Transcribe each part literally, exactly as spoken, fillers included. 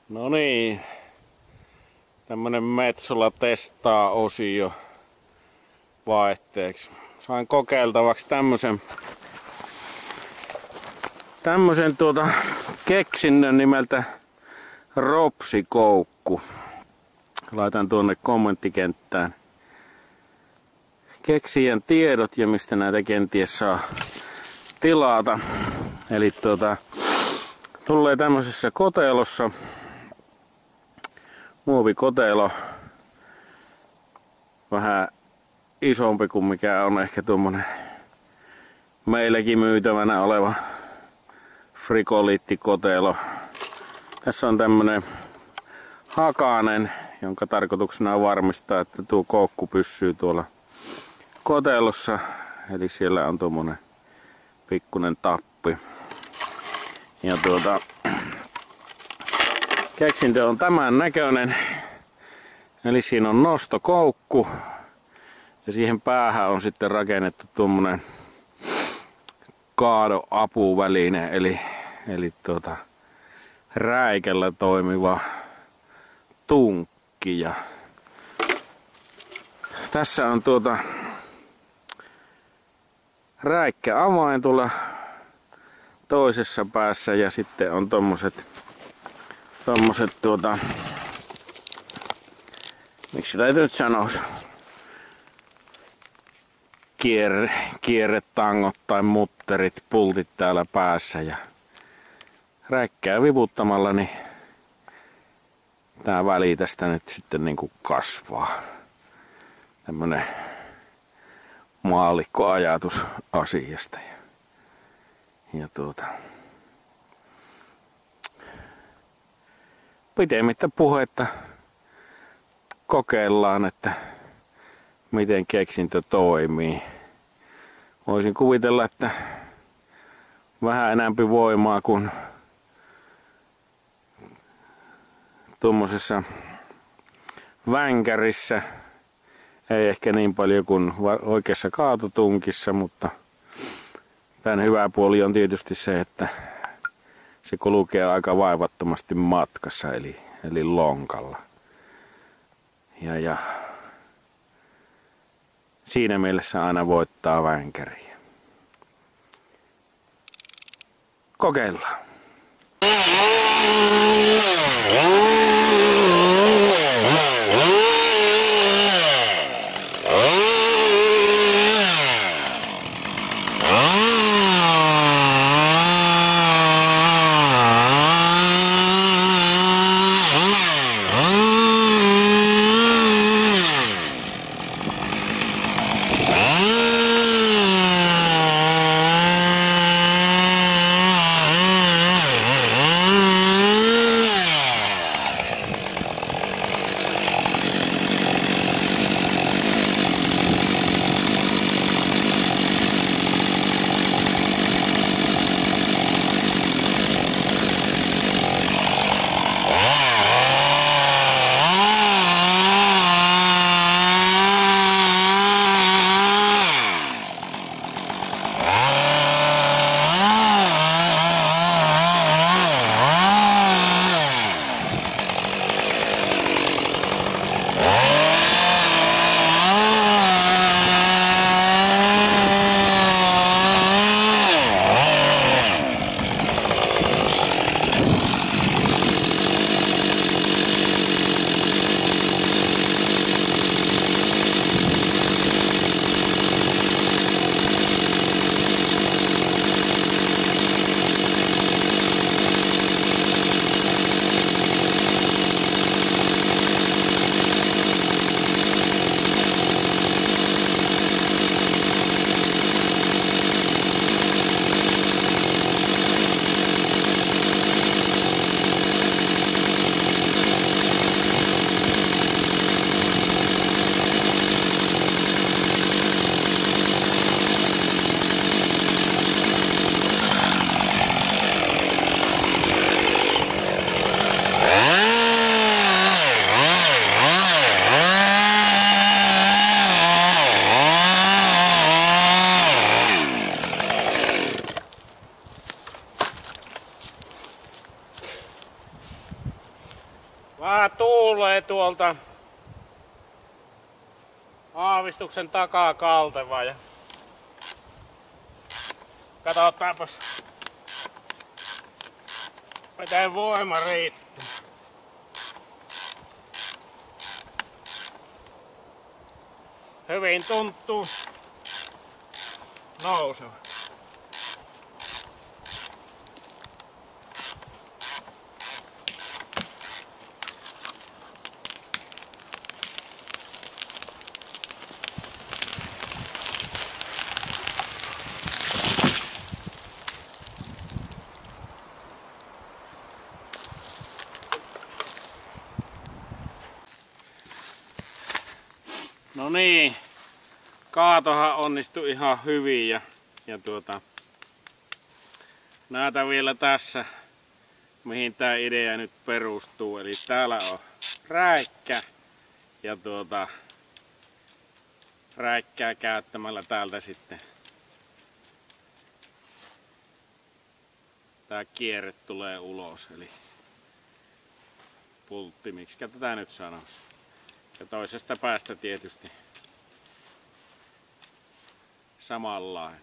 No niin, tämmönen Metsola testaa osio vaihteeksi. Sain kokeiltavaksi tämmösen tämmösen tuota keksinnön nimeltä Ropsikoukku. Laitan tuonne kommenttikenttään keksijän tiedot ja mistä näitä kenties saa tilata. Eli tuota, tulee tämmöisessä kotelossa, muovikotelo, vähän isompi kuin mikä on ehkä tuommoinen meilläkin myytävänä oleva frigoliittikotelo. Tässä on tämmönen hakanen, jonka tarkoituksena on varmistaa, että tuo koukku pysyy tuolla kotelossa. Eli siellä on tuommoinen pikkunen tappi. Ja tuota, keksintö on tämän näköinen. Eli siinä on nostokoukku. Ja siihen päähän on sitten rakennettu tuommoinen kaadoapuväline. Eli, eli tuota, räikällä toimiva tunkki. Ja tässä on tuota räikkä avain tuolla toisessa päässä ja sitten on tommoset tommoset tuota, miksi täytyy nyt sanois, kierre, kierretangot tai mutterit, pultit täällä päässä ja räikkää viputtamalla niin tää väli tästä nyt sitten niinku kasvaa. Tämmönen maallikkoajatus asiasta. Ja tuota, pitemmittä puhetta kokeillaan, että miten keksintö toimii. Voisin kuvitella, että vähän enemmän voimaa kuin tuommoisessa vänkärissä. Ei ehkä niin paljon kuin oikeassa kaatotunkissa, mutta tämän hyvä puoli on tietysti se, että se kulkee aika vaivattomasti matkassa, eli, eli lonkalla. Ja, ja siinä mielessä aina voittaa vänkäriä. Kokeillaan. Vähän tuulee tuolta aavistuksen takaa kalteva ja katsotaanpas miten voima riittää. Hyvin tuntuu nouseva. No niin, kaatohan onnistui ihan hyvin ja, ja tuota, näytän vielä tässä mihin tää idea nyt perustuu. Eli täällä on räikkä ja tuota, räikkää käyttämällä täältä sitten tää kierre tulee ulos. Eli pultti, miksikä tätä nyt sanoisi. Ja toisesta päästä tietysti samanlainen.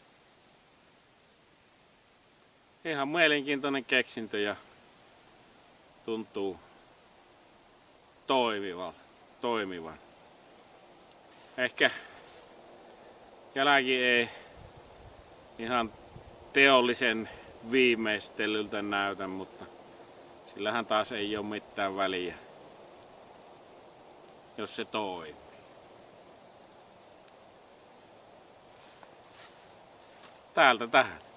Ihan mielenkiintoinen keksintö ja tuntuu toimivan. toimivan. Ehkä jälki ei ihan teollisen viimeistelyltä näytä, mutta sillähän taas ei ole mitään väliä, jos se toimii. Täältä tähän.